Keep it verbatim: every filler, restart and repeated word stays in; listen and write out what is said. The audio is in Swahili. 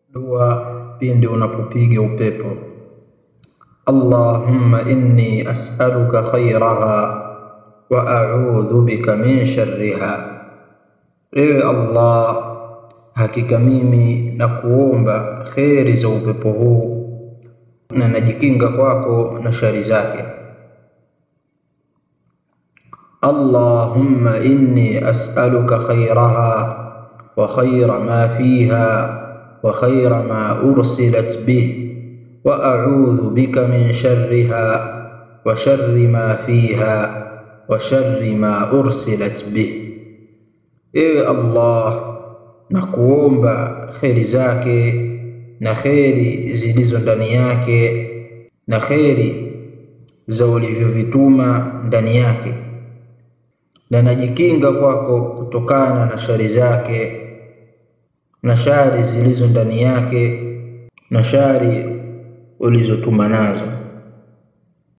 Dua pindi unapopiga upepo. Allahumma inni as'aluka khayraha wa a'udhu bika min sharriha. Ewe Allah, hakika mimi nakuomba kheri za upepo huu na najikinga kwako na shari zake. Allahumma inni as'aluka khayraha wa khayra ma fiha wa khayra ma ursilat bih wa a'udhu bika min sharriha wa sharri ma fiha wa sharri ma ursilat bih. Ewe Allah, nakuomba kheri zake na kheri zilizo ndani yake na kheri za ulivyovituma ndani yake, na najikinga kwako kutokana na shari zake na shari zilizo ndani yake na shari ulizotuma nazo.